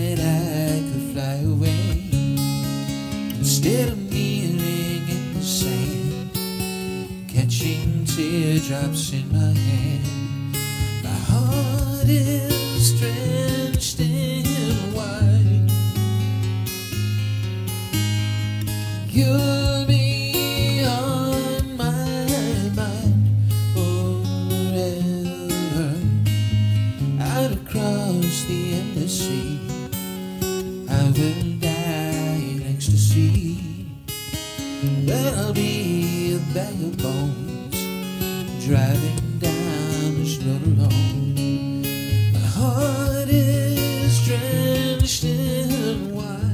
night I could fly away, instead of kneeling in the sand, catching teardrops in my hand. My heart is drenched in wine. You'll be on my mind forever. Out across the endless sea, I will die in ecstasy. But I'll be a bag of bones, driving down this road alone. My heart is drenched in wine.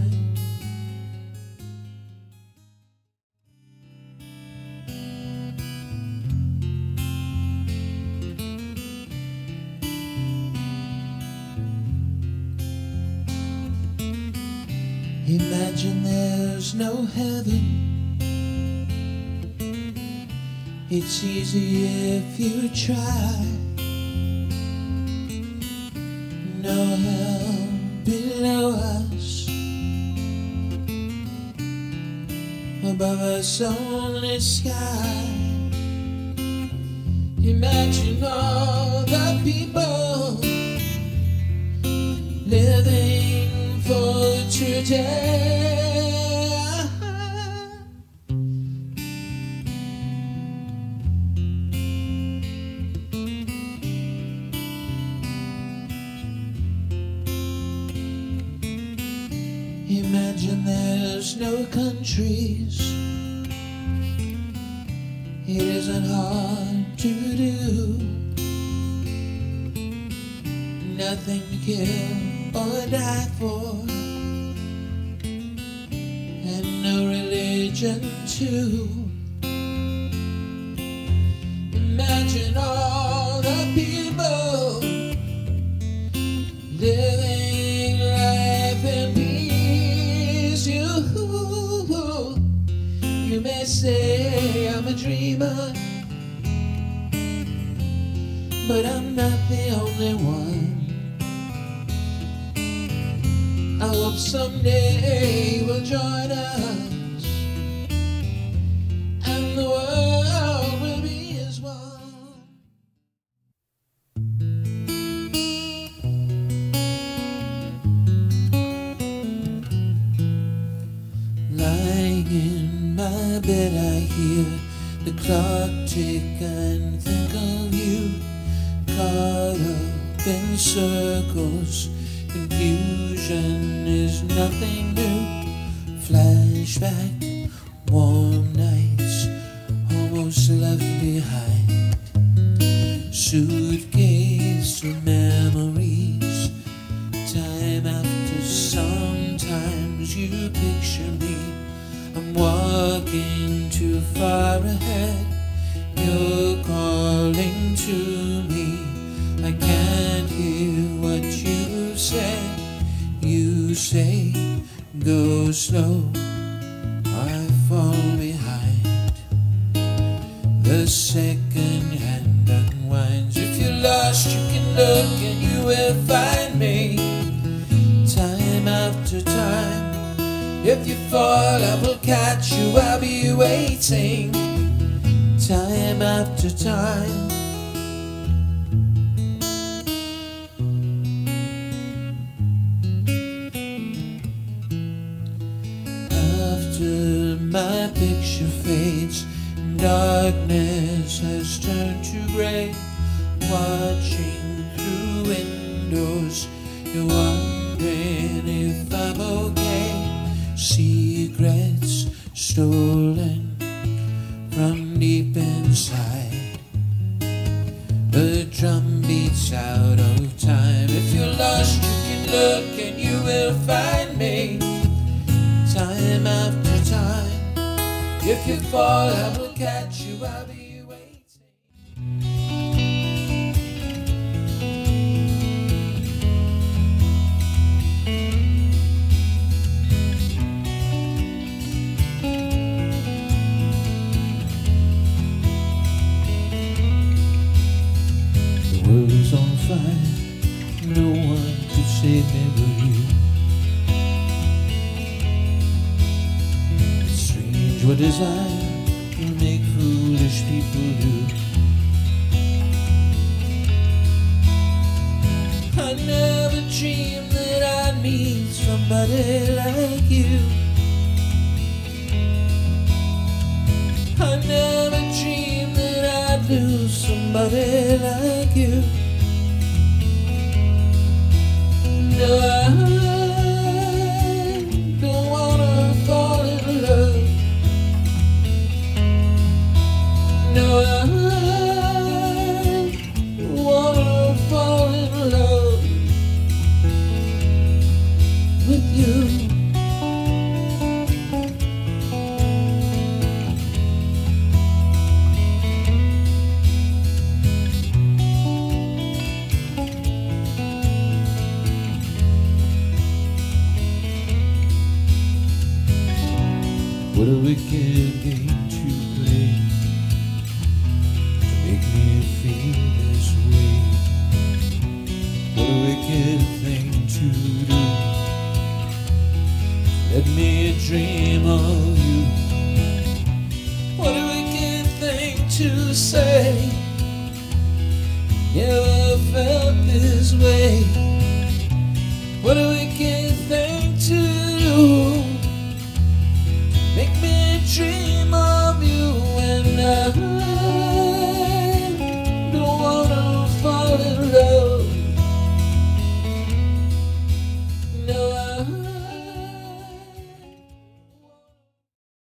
Imagine there's no heaven. It's easy if you try. No hell below us, above us only sky. Imagine all the people living for today. Imagine there's no countries. It isn't hard to do. Nothing to kill or die for, and no religion too. Imagine all the people living life in peace. You may say I'm a dreamer, but I'm not the only one. I hope someday we'll join us, and the world will be as one. Lying in my bed I hear the clock tick and think of you, caught up in circles. Confusion is nothing new. Flashback, warm nights almost left behind. Suitcase of memories. Time after sometimes you picture me. I'm walking too far ahead. You're calling to me. I can't hear what you say. You say, go slow, I fall behind. The second hand unwinds. If you're lost, you can look and you will find me. Time after time. If you fall, I will catch you, I'll be waiting. Time after time. My picture fades, darkness has turned to gray. Watching through windows, you're wondering if I'm okay. Secrets stolen from deep inside. The drum beats out of time. If you're lost, you can look and you will find me. Time after time. If you fall, I will catch you, I'll be waiting. The world is on fire, no one could save me but you. desire will make foolish people do. I never dreamed that I'd meet somebody like you. I never dreamed that I'd lose somebody like you. No, I don't wanna fall in love. No, I wanna fall in love with you. What a wicked game to play to make me feel this way. What a wicked thing to do, let me dream of you. What a wicked thing to say, never felt this way. What a wicked